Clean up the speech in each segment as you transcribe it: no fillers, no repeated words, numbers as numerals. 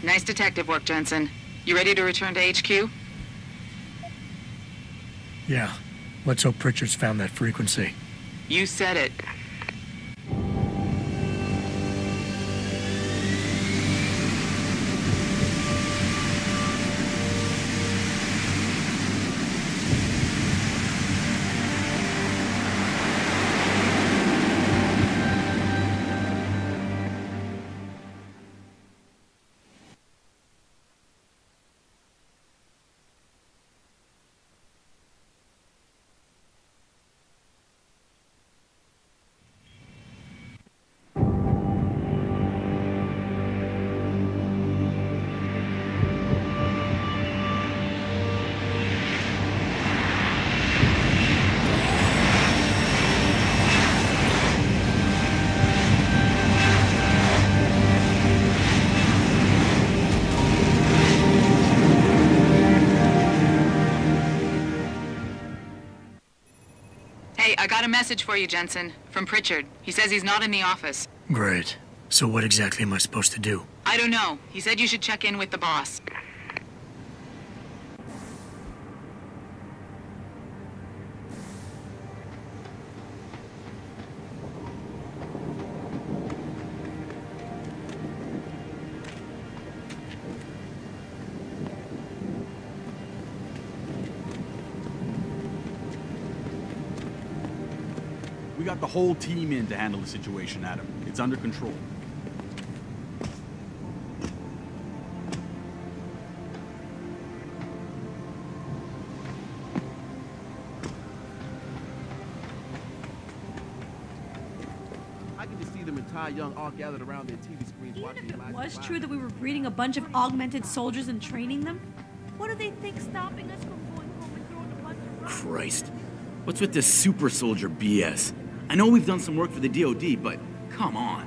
Nice detective work, Jensen. You ready to return to HQ? Yeah. Let's hope Pritchard's found that frequency. You said it. I got a message for you, Jensen, from Pritchard. He says he's not in the office. Great. So what exactly am I supposed to do? I don't know. He said you should check in with the boss. We got the whole team in to handle the situation, Adam. It's under control. I can just see them entire young all gathered around their TV screens watching Even if the it was live true that we were breeding a bunch of augmented soldiers and training them, what do they think stopping us from going home and throwing a bunch of rocks? Christ. What's with this super soldier BS? I know we've done some work for the DOD, but come on.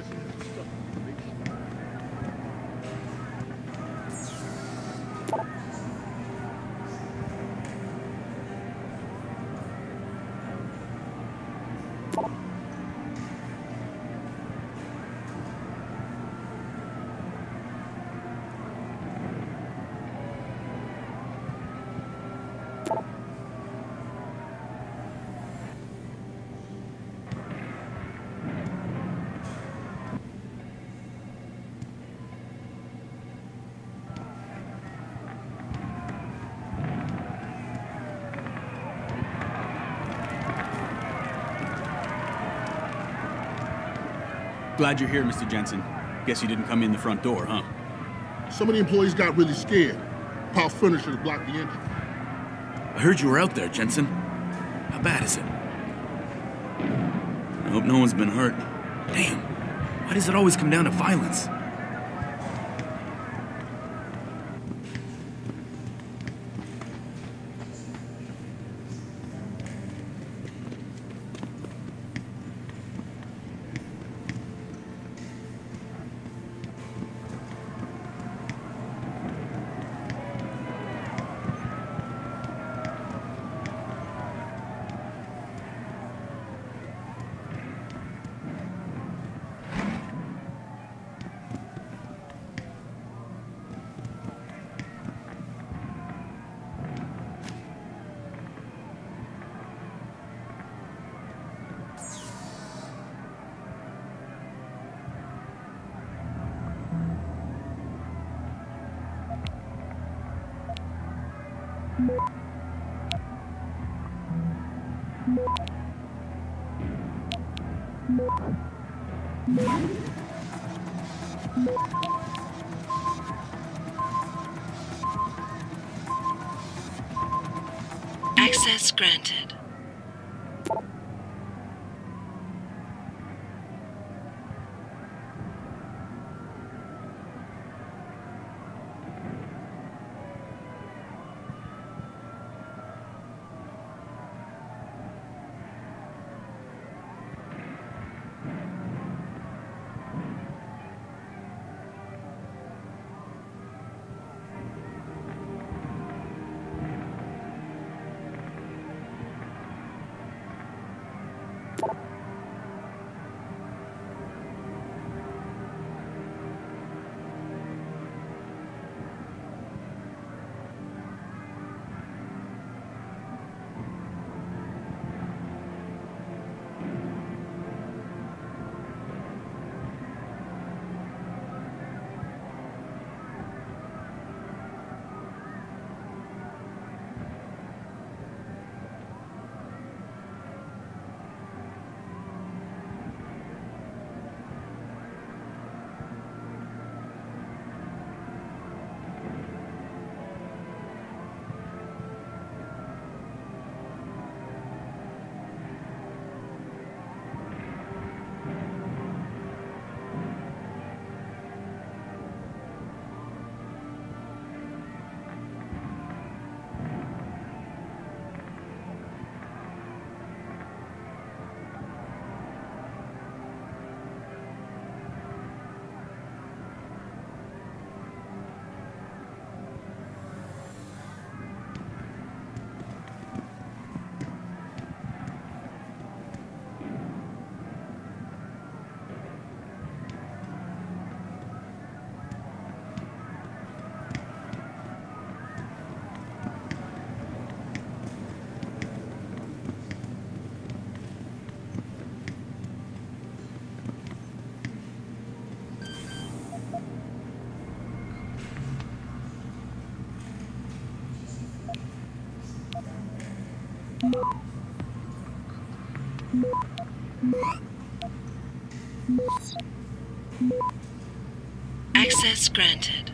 Glad you're here, Mr. Jensen. Guess you didn't come in the front door, huh? Some of the employees got really scared. Piled furniture to block the entrance. I heard you were out there, Jensen. How bad is it? I hope no one's been hurt. Damn. Why does it always come down to violence? Access granted. Access granted.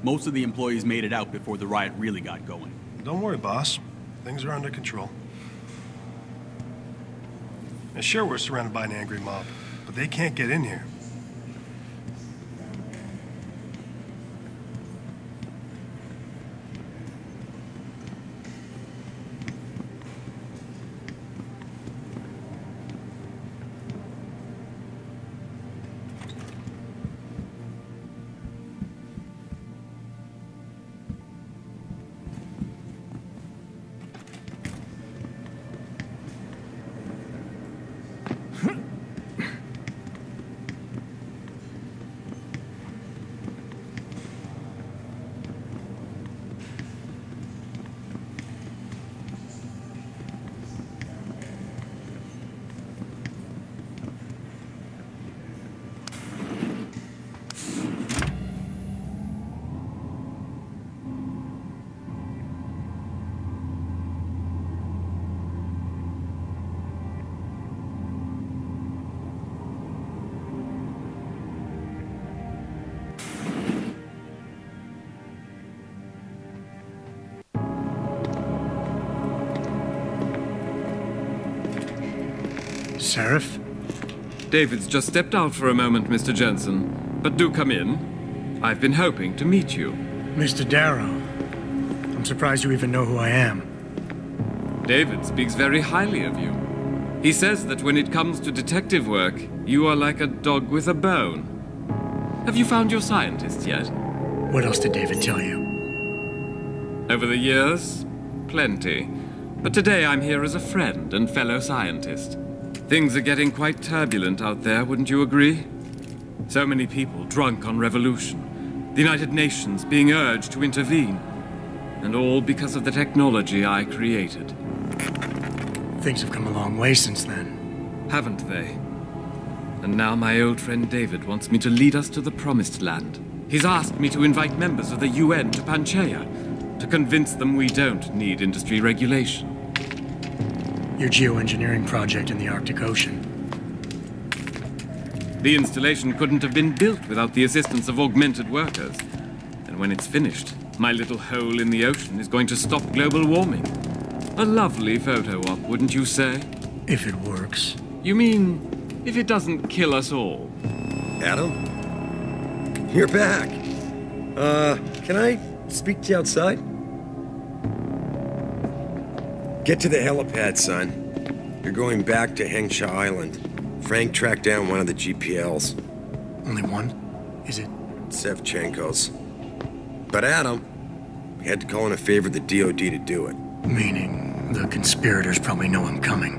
Most of the employees made it out before the riot really got going. Don't worry, boss. Things are under control. And sure, we're surrounded by an angry mob, but they can't get in here. Sheriff? David's just stepped out for a moment, Mr. Jensen. But do come in. I've been hoping to meet you. Mr. Darrow. I'm surprised you even know who I am. David speaks very highly of you. He says that when it comes to detective work, you are like a dog with a bone. Have you found your scientist yet? What else did David tell you? Over the years, plenty. But today I'm here as a friend and fellow scientist. Things are getting quite turbulent out there, wouldn't you agree? So many people drunk on revolution. The United Nations being urged to intervene. And all because of the technology I created. Things have come a long way since then. Haven't they? And now my old friend David wants me to lead us to the Promised Land. He's asked me to invite members of the UN to Panchaea, to convince them we don't need industry regulation. Your geoengineering project in the Arctic Ocean. The installation couldn't have been built without the assistance of augmented workers. And when it's finished, my little hole in the ocean is going to stop global warming. A lovely photo op, wouldn't you say? If it works. You mean, if it doesn't kill us all? Adam? You're back. Can I speak to you outside? Get to the helipad, son. You're going back to Hengsha Island. Frank tracked down one of the GPLs. Only one? Is it? Sevchenko's. But Adam, we had to call in a favor of the DOD to do it. Meaning, the conspirators probably know I'm coming.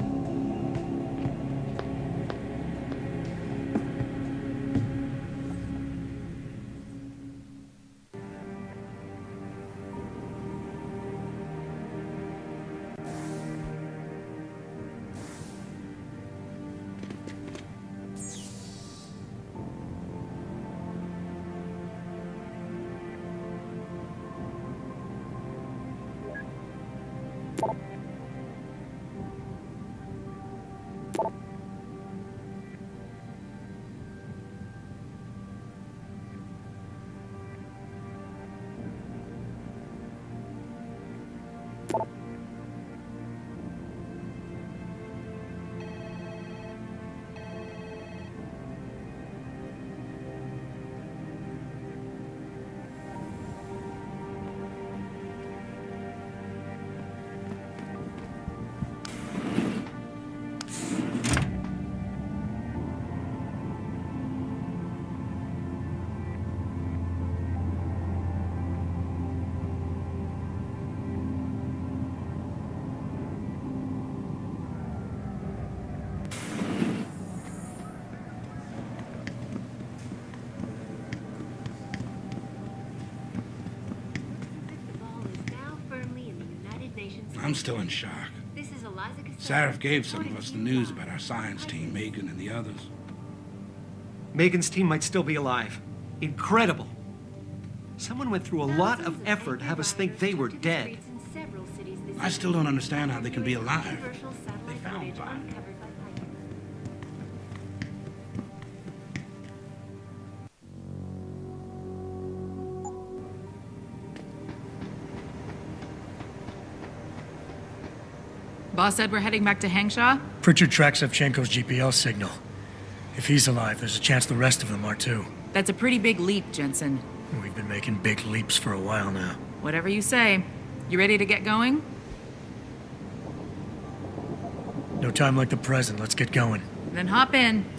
I'm still in shock. Sarif gave some of us the news about our science team, Megan and the others. Megan's team might still be alive. Incredible. Someone went through a lot of effort to have us think they were dead. I still don't understand how they can be alive. They found fire. Boss said we're heading back to Hangshaw? Pritchard tracks Savchenko's GPL signal. If he's alive, there's a chance the rest of them are too. That's a pretty big leap, Jensen. We've been making big leaps for a while now. Whatever you say. You ready to get going? No time like the present. Let's get going. Then hop in.